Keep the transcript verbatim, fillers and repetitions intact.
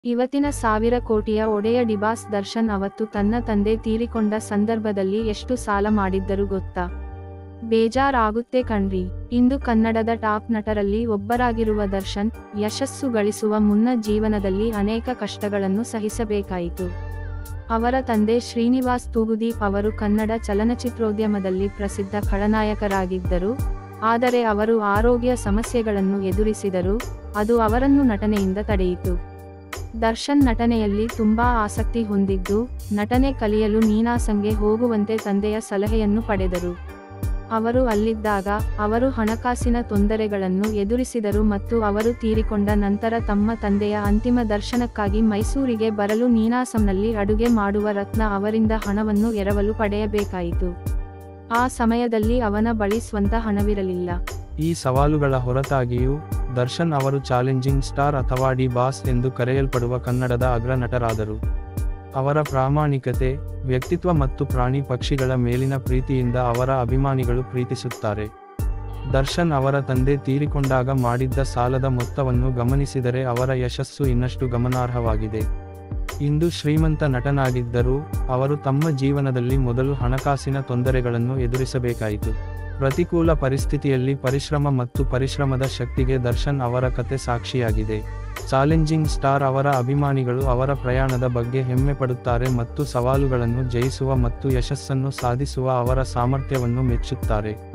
ಇವತ್ತಿನ ಸಾವಿರ ಕೋಟಿಯ ಒಡೆಯ ಡಿಬಾಸ್ ದರ್ಶನ್ ಅವತ್ತು ತನ್ನ ತಂದೆ ತೀರಿಕೊಂಡ ಸಂದರ್ಭದಲ್ಲಿ ಎಷ್ಟು ಸಾಲ ಮಾಡಿದ್ದರು ಗೊತ್ತಾ? ಬೇಜಾರಾಗುತ್ತೆ ಕಣ್ರಿ. ಇಂದು ಕನ್ನಡದ ಟಾಪ್ ನಟರಲ್ಲಿ ಒಬ್ಬರಾಗಿರುವ ದರ್ಶನ್, ಯಶಸ್ಸು ಗಳಿಸುವ ಮುನ್ನ ಜೀವನದಲ್ಲಿ ಅನೇಕ ಕಷ್ಟಗಳನ್ನು ಸಹಿಸಬೇಕಾಯಿತು. ಅವರ ತಂದೆ ಶ್ರೀನಿವಾಸ್ ತೂಗುದೀಪ್ ಅವರು ಕನ್ನಡ ಚಲನಚಿತ್ರೋದ್ಯಮದಲ್ಲಿ ಪ್ರಸಿದ್ಧ ಖಳನಾಯಕರಾಗಿದ್ದರು. ಆದರೆ ಅವರು ಆರೋಗ್ಯ ಸಮಸ್ಯೆಗಳನ್ನು ಎದುರಿಸಿದರು, ಅದು ಅವರನ್ನು ನಟನೆಯಿಂದ ತಡೆಯಿತು. ದರ್ಶನ್ ನಟನೆಯಲ್ಲಿ ತುಂಬಾ ಆಸಕ್ತಿ ಹೊಂದಿದ್ದು, ನಟನೆ ಕಲಿಯಲು ನೀನಾಸಂಗೆ ಹೋಗುವಂತೆ ತಂದೆಯ ಸಲಹೆಯನ್ನು ಪಡೆದರು. ಅವರು ಅಲ್ಲಿದ್ದಾಗ ಅವರು ಹಣಕಾಸಿನ ತೊಂದರೆಗಳನ್ನು ಎದುರಿಸಿದರು ಮತ್ತು ಅವರು ತೀರಿಕೊಂಡ ನಂತರ ತಮ್ಮ ತಂದೆಯ ಅಂತಿಮ ದರ್ಶನಕ್ಕಾಗಿ ಮೈಸೂರಿಗೆ ಬರಲು ನೀನಾಸಂನಲ್ಲಿ ಅಡುಗೆ ಮಾಡುವ ರತ್ನ ಅವರಿಂದ ಹಣವನ್ನು ಎರವಲು ಪಡೆಯಬೇಕಾಯಿತು. ಆ ಸಮಯದಲ್ಲಿ ಅವನ ಬಳಿ ಸ್ವಂತ ಹಣವಿರಲಿಲ್ಲ. ಈ ಸವಾಲುಗಳ ಹೊರತಾಗಿಯೂ ದರ್ಶನ್ ಅವರು ಚಾಲೆಂಜಿಂಗ್ ಸ್ಟಾರ್ ಅಥವಾ ಡಿ ಬಾಸ್ ಎಂದು ಕರೆಯಲ್ಪಡುವ ಕನ್ನಡದ ಅಗ್ರ ನಟರಾದರು. ಅವರ ಪ್ರಾಮಾಣಿಕತೆ, ವ್ಯಕ್ತಿತ್ವ ಮತ್ತು ಪ್ರಾಣಿ ಪಕ್ಷಿಗಳ ಮೇಲಿನ ಪ್ರೀತಿಯಿಂದ ಅವರ ಅಭಿಮಾನಿಗಳು ಪ್ರೀತಿಸುತ್ತಾರೆ. ದರ್ಶನ್ ಅವರ ತಂದೆ ತೀರಿಕೊಂಡಾಗ ಮಾಡಿದ್ದ ಸಾಲದ ಮೊತ್ತವನ್ನು ಗಮನಿಸಿದರೆ ಅವರ ಯಶಸ್ಸು ಇನ್ನಷ್ಟು ಗಮನಾರ್ಹವಾಗಿದೆ. ಇಂದು ಶ್ರೀಮಂತ ನಟನಾಗಿದ್ದರೂ ಅವರು ತಮ್ಮ ಜೀವನದಲ್ಲಿ ಮೊದಲು ಹಣಕಾಸಿನ ತೊಂದರೆಗಳನ್ನು ಎದುರಿಸಬೇಕಾಯಿತು. ಪ್ರತಿಕೂಲ ಪರಿಸ್ಥಿತಿಯಲ್ಲಿ ಪರಿಶ್ರಮ ಮತ್ತು ಪರಿಶ್ರಮದ ಶಕ್ತಿಗೆ ದರ್ಶನ್ ಅವರ ಕತೆ ಸಾಕ್ಷಿಯಾಗಿದೆ. ಚಾಲೆಂಜಿಂಗ್ ಸ್ಟಾರ್ ಅವರ ಅಭಿಮಾನಿಗಳು ಅವರ ಪ್ರಯಾಣದ ಬಗ್ಗೆ ಹೆಮ್ಮೆ ಪಡುತ್ತಾರೆ ಮತ್ತು ಸವಾಲುಗಳನ್ನು ಜಯಿಸುವ ಮತ್ತು ಯಶಸ್ಸನ್ನು ಸಾಧಿಸುವ ಅವರ ಸಾಮರ್ಥ್ಯವನ್ನು ಮೆಚ್ಚುತ್ತಾರೆ.